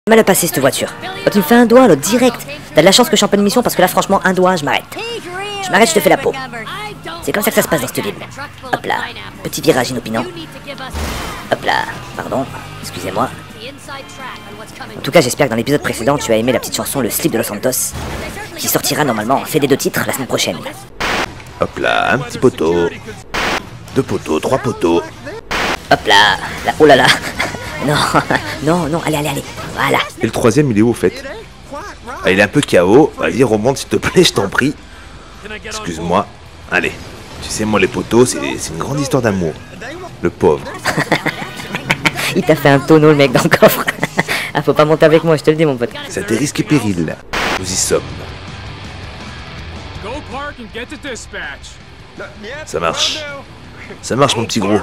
Mal à passer cette voiture. Quand tu me fais un doigt, l'autre direct. T'as de la chance que je champion de mission parce que là, franchement, un doigt, je m'arrête. Je m'arrête, je te fais la peau. C'est comme ça que ça se passe dans cette ville. Hop là, petit virage inopinant. Hop là, pardon, excusez-moi. En tout cas, j'espère que dans l'épisode précédent, tu as aimé la petite chanson Le Slip de Los Santos, qui sortira normalement en fait des 2 titres la semaine prochaine. Hop là, un petit poteau. 2 poteaux, 3 poteaux. Hop là, oh là là. Non, non, non, allez, allez, allez, voilà. Et le troisième, il est où au fait? Ah, il est un peu KO. Vas-y, remonte s'il te plaît, je t'en prie. Excuse-moi. Allez. Tu sais, moi, les poteaux, c'est une grande histoire d'amour. Le pauvre. Il t'a fait un tonneau, le mec, dans le coffre. Ah, faut pas monter avec moi, je te le dis, mon pote. C'est des risques et périls, là. Nous y sommes. Ça marche. Ça marche, mon petit gros.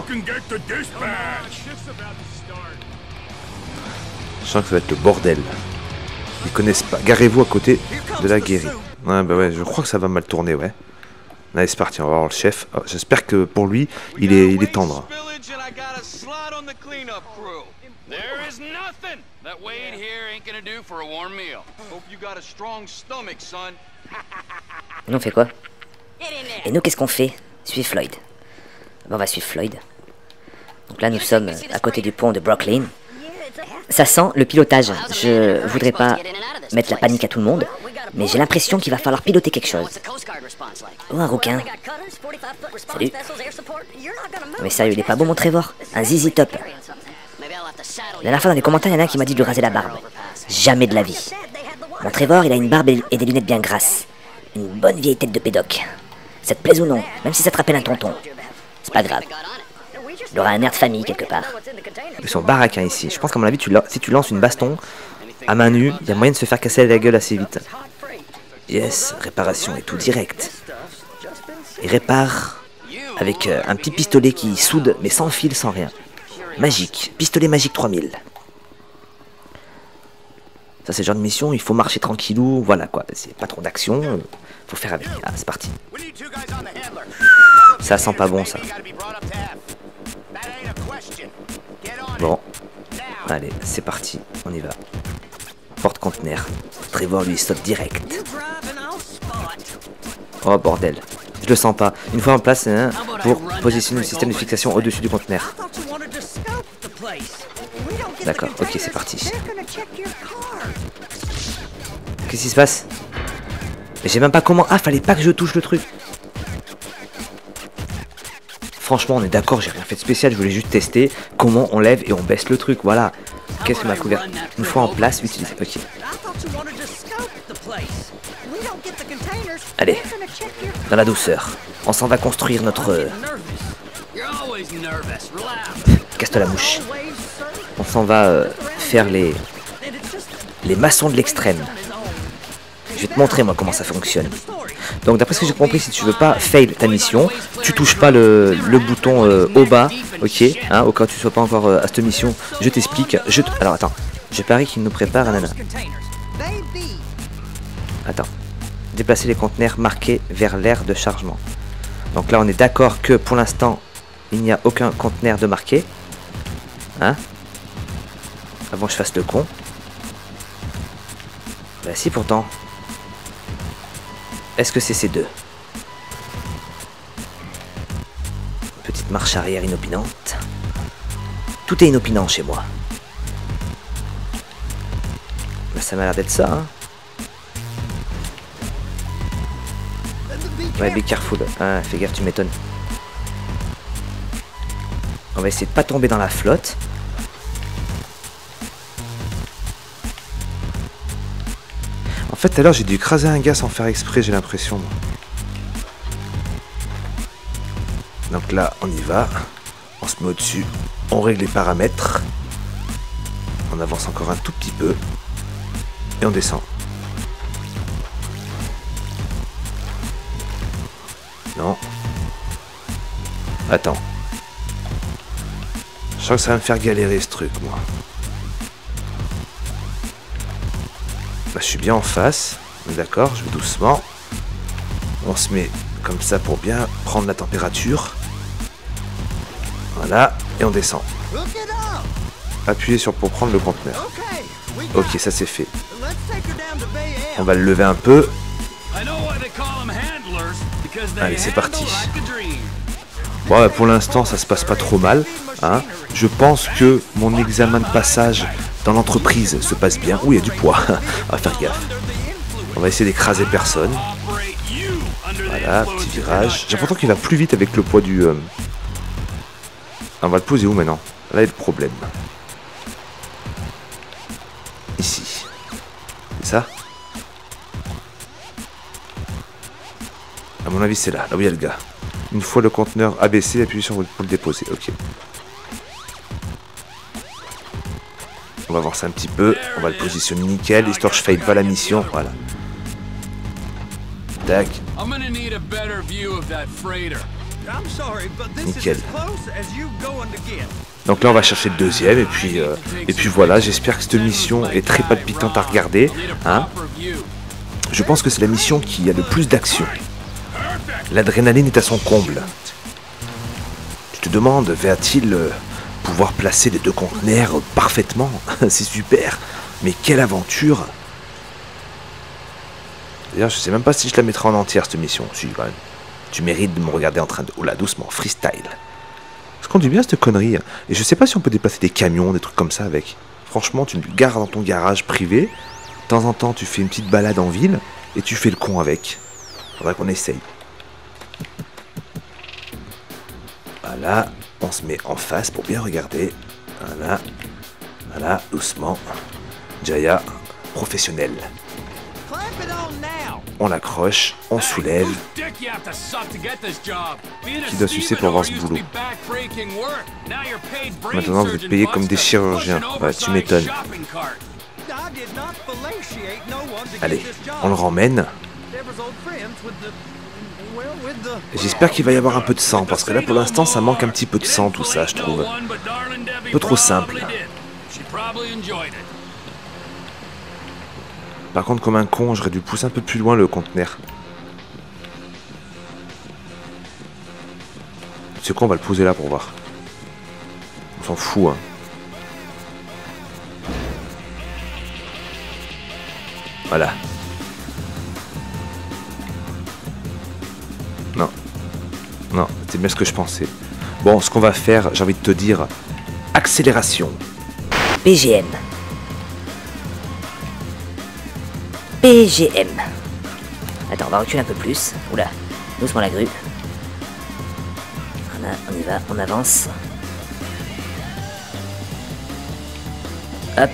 Je sens que ça va être le bordel. Ils connaissent pas. Garez-vous à côté de la guérite. Ouais, bah ouais, je crois que ça va mal tourner, ouais. Allez, c'est parti, on va voir le chef. Oh, j'espère que pour lui, il est tendre. Et nous, on fait quoi? Et nous, qu'est-ce qu'on fait? Suivez Floyd. Bon, on va suivre Floyd. Donc là, nous sommes à côté du pont de Brooklyn. Ça sent le pilotage. Je voudrais pas mettre la panique à tout le monde, mais j'ai l'impression qu'il va falloir piloter quelque chose. Oh, un rouquin. Salut. Mais sérieux, il est pas beau mon Trevor? Un zizi top. La dernière fois dans les commentaires, il y en a un qui m'a dit de lui raser la barbe. Jamais de la vie. Mon Trevor, il a une barbe et des lunettes bien grasses. Une bonne vieille tête de pédoc. Ça te plaise ou non, même si ça te rappelle un tonton. C'est pas grave. Il aura un air de famille quelque part. Ils sont baraquins ici. Je pense qu'à mon avis, si tu lances une baston à main nue, il y a moyen de se faire casser la gueule assez vite. Yes, réparation et tout direct. Il répare avec un petit pistolet qui soude, mais sans fil, sans rien. Magique. Pistolet magique 3000. Ça, c'est le genre de mission, il faut marcher tranquillou. Voilà quoi, c'est pas trop d'action. Faut faire avec. Ah, c'est parti. Ça sent pas bon, ça. Bon. Allez, c'est parti. On y va. Porte-conteneur. Trevor, lui, saute direct. Oh, bordel. Je le sens pas. Une fois en place, hein, pour positionner le système de fixation au-dessus du conteneur. D'accord, ok, c'est parti. Qu'est-ce qui se passe? Mais j'ai même pas comment... Ah, fallait pas que je touche le truc. Franchement, on est d'accord, j'ai rien fait de spécial, je voulais juste tester comment on lève et on baisse le truc, voilà. Qu'est-ce que ma couverture? Une fois en place, utilise. Ok. Allez, dans la douceur. On s'en va construire notre... Casse-toi la mouche. On s'en va faire les maçons de l'extrême. Je vais te montrer moi comment ça fonctionne. Donc d'après ce que j'ai compris, si tu veux pas fail ta mission, tu touches pas le bouton au bas, ok, hein, au cas où tu sois pas encore à cette mission, je t'explique. Alors attends, je parie qu'il nous prépare un nana. Attends, déplacer les conteneurs marqués vers l'aire de chargement. Donc là on est d'accord que pour l'instant il n'y a aucun conteneur de marqué, hein, avant que je fasse le con. Bah si pourtant. Est-ce que c'est ces deux? Petite marche arrière inopinante. Tout est inopinant chez moi. Bah, ça m'a l'air d'être ça, hein. Ouais, be careful. Ah, fais gaffe, tu m'étonnes. On va essayer de pas tomber dans la flotte. En fait, tout à l'heure, j'ai dû écraser un gars sans faire exprès, j'ai l'impression. Donc là, on y va. On se met au-dessus. On règle les paramètres. On avance encore un tout petit peu. Et on descend. Non. Attends. Je sens que ça va me faire galérer ce truc, moi. Là, je suis bien en face, d'accord, je vais doucement. On se met comme ça pour bien prendre la température. Voilà, et on descend. Appuyez sur pour prendre le conteneur. Ok, ça c'est fait. On va le lever un peu. Allez, c'est parti. Bon, pour l'instant, ça se passe pas trop mal. Hein. Je pense que mon examen de passage dans l'entreprise se passe bien. Ouh, il y a du poids. On va faire gaffe. On va essayer d'écraser personne. Voilà, petit virage. J'ai l'impression qu'il va plus vite avec le poids du... On va le poser où maintenant? Là, il y a le problème. Ici. C'est ça? À mon avis, c'est là. Là où il y a le gars. Une fois le conteneur abaissé, appuyez sur pour le déposer. Ok. On va voir ça un petit peu. On va le positionner nickel, histoire que je faille pas la mission. Voilà. Tac. Nickel. Donc là on va chercher le deuxième et puis voilà, j'espère que cette mission est très palpitante à regarder. Hein. Je pense que c'est la mission qui a le plus d'action. L'adrénaline est à son comble. Tu te demandes, va-t-il pouvoir placer les deux conteneurs parfaitement? C'est super. Mais quelle aventure! D'ailleurs, je sais même pas si je la mettrai en entière cette mission. Si, quand même. Tu mérites de me regarder en train de... Oula, doucement, freestyle. Je conduis bien cette connerie. Et je sais pas si on peut déplacer des camions, des trucs comme ça avec. Franchement, tu le gares dans ton garage privé. De temps en temps, tu fais une petite balade en ville. Et tu fais le con avec. Faudrait qu'on essaye. Voilà. On se met en face pour bien regarder. Voilà. Voilà, doucement. Jaya, professionnel. On l'accroche, on soulève. Qui doit sucer pour avoir ce boulot? Maintenant vous êtes payés comme des chirurgiens. Ouais, tu m'étonnes. Allez, on le ramène. J'espère qu'il va y avoir un peu de sang, parce que là pour l'instant ça manque un petit peu de sang tout ça, je trouve. Un peu trop simple. Par contre, comme un con, j'aurais dû pousser un peu plus loin le conteneur. C'est quoi, on va le poser là pour voir. On s'en fout, hein. Voilà. Non. Non, c'est bien ce que je pensais. Bon, ce qu'on va faire, j'ai envie de te dire... Accélération. PGM. PGM. Attends, on va reculer un peu plus. Oula, doucement la grue. Voilà, on y va, on avance. Hop.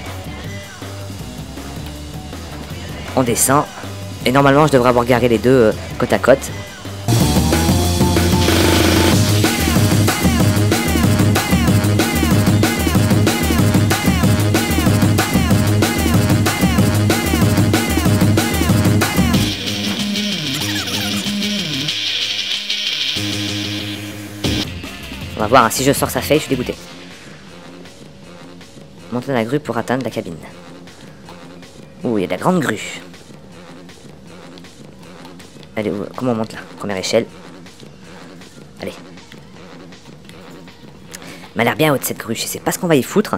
On descend. Et normalement, je devrais avoir garé les deux côte à côte. On va voir, hein, si je sors ça fait, je suis dégoûté. Monter dans la grue pour atteindre la cabine. Ouh, il y a de la grande grue. Allez, comment on monte là? Première échelle. Allez. M'a l'air bien haute cette grue, je sais pas ce qu'on va y foutre.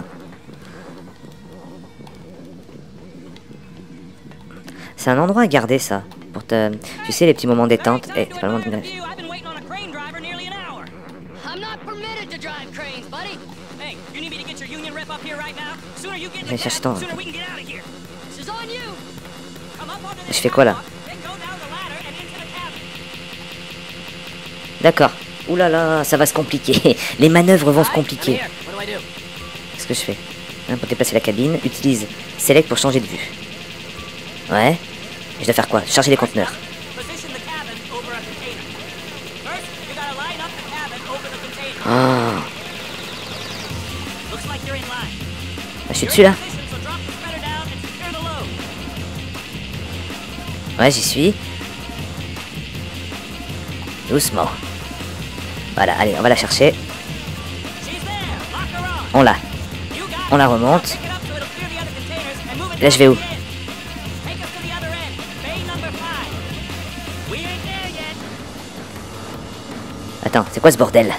C'est un endroit à garder ça. Pour te... Tu sais, les petits moments détente. Eh, c'est pas le moment de... Je vais chercher ton... Je fais quoi là? D'accord. Ouh là là, ça va se compliquer. Les manœuvres vont se compliquer. Qu'est-ce que je fais? Pour déplacer la cabine, utilise Select pour changer de vue. Ouais. Et je dois faire quoi? Charger les conteneurs. Oh. Je suis dessus là. Ouais, j'y suis. Doucement. Voilà, allez, on va la chercher. On l'a. On la remonte. Là, je vais où? Attends, c'est quoi ce bordel?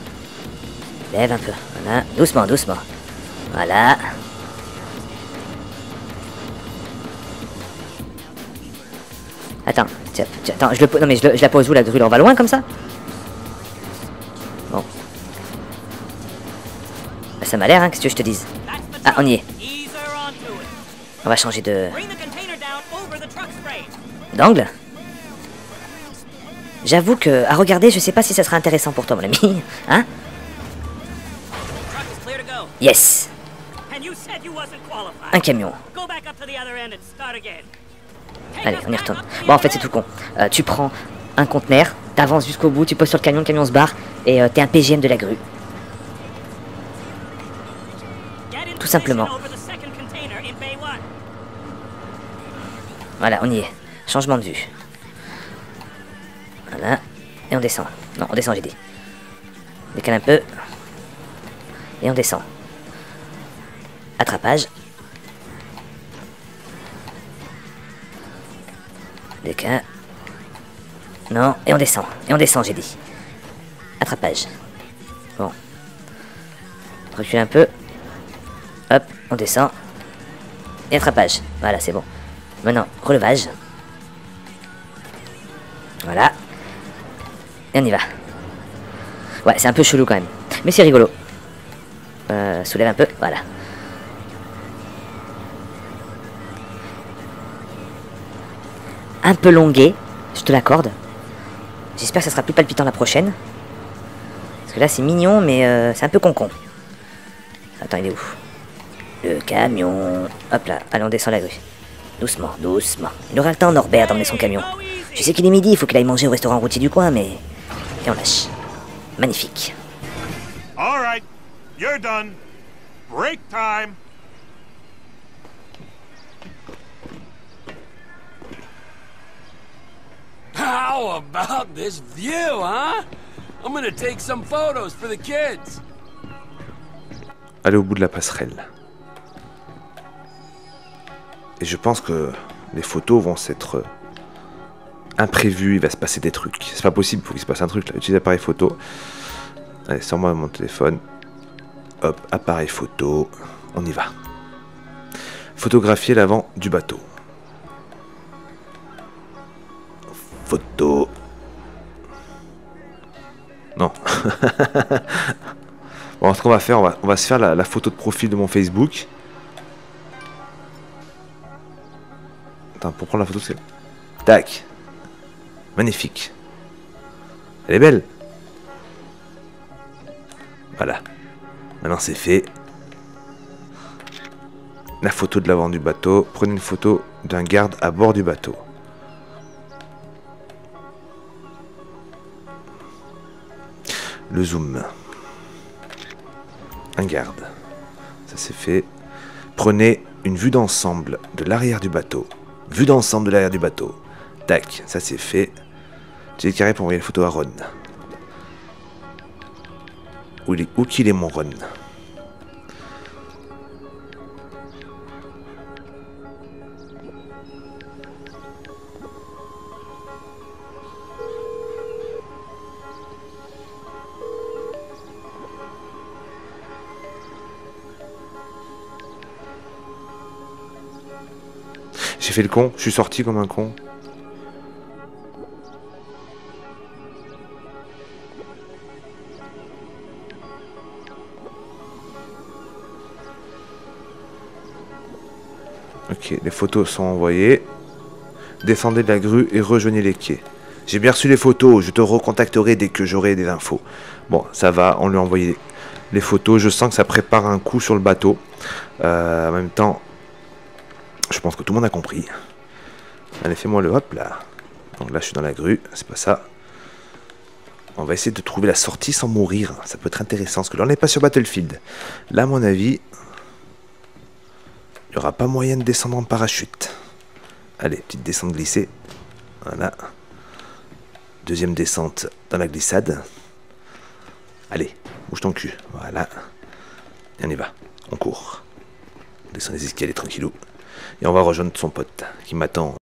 Lève un peu. Voilà. Doucement, doucement. Voilà. Attends, attends, non mais je la pose où la grue? On va loin comme ça? Bon. Bah, ça m'a l'air, hein, qu'est-ce que je te dise? Ah, on y est. On va changer d'angle. J'avoue que, à regarder, je sais pas si ça sera intéressant pour toi, mon ami. Hein? Yes. Un camion. Allez, on y retourne. Bon, en fait, c'est tout con. Tu prends un conteneur, t'avances jusqu'au bout, tu poses sur le camion se barre, et t'es un PGM de la grue. Tout simplement. Voilà, on y est. Changement de vue. Voilà. Et on descend. Non, on descend, j'ai dit. Décale un peu. Et on descend. Attrapage. Décale. Non, et on descend. Et on descend, j'ai dit. Attrapage. Bon. Recule un peu. Hop, on descend. Et attrapage. Voilà, c'est bon. Maintenant, relevage. Voilà. Et on y va. Ouais, c'est un peu chelou quand même. Mais c'est rigolo. Soulève un peu, voilà. Un peu longué, je te l'accorde. J'espère que ça sera plus palpitant la prochaine. Parce que là c'est mignon, mais c'est un peu con-con. Attends, il est où? Le camion. Hop là, allez on descend la grue. Doucement, doucement. Il aura le temps, Norbert, d'emmener son camion. Je sais qu'il est midi, il faut qu'il aille manger au restaurant routier du coin, mais... Et on lâche. Magnifique. All right, you're done. Break time. How about this view, huh? I'm gonna take some photos for the kids. Aller au bout de la passerelle. Et je pense que les photos vont s'être imprévues, il va se passer des trucs. C'est pas possible, il faut qu'il se passe un truc là. Utilise l'appareil photo. Allez, sors-moi mon téléphone. Hop, appareil photo. On y va. Photographier l'avant du bateau. Photo. Non. Bon, ce qu'on va faire, on va se faire la photo de profil de mon Facebook. Attends, pour prendre la photo, c'est... Tac. Magnifique. Elle est belle. Voilà. Maintenant, c'est fait. La photo de l'avant du bateau. Prenez une photo d'un garde à bord du bateau. Le zoom. Un garde. Ça c'est fait. Prenez une vue d'ensemble de l'arrière du bateau. Vue d'ensemble de l'arrière du bateau. Tac, ça c'est fait. J'ai carré pour envoyer la photo à Ron. Où qu'il est mon Ron? J'ai fait le con, je suis sorti comme un con. Ok, les photos sont envoyées. Descendez de la grue et rejoignez les quais. J'ai bien reçu les photos, je te recontacterai dès que j'aurai des infos. Bon, ça va, on lui a envoyé les photos. Je sens que ça prépare un coup sur le bateau. En même temps... Je pense que tout le monde a compris. Allez, fais-moi le hop là. Donc là, je suis dans la grue, c'est pas ça. On va essayer de trouver la sortie sans mourir. Ça peut être intéressant, parce que là, on n'est pas sur Battlefield. Là, à mon avis, il n'y aura pas moyen de descendre en parachute. Allez, petite descente glissée. Voilà. Deuxième descente dans la glissade. Allez, bouge ton cul. Voilà. Et on y va. On court. On descend les escaliers tranquillou. Et on va rejoindre son pote qui m'attend.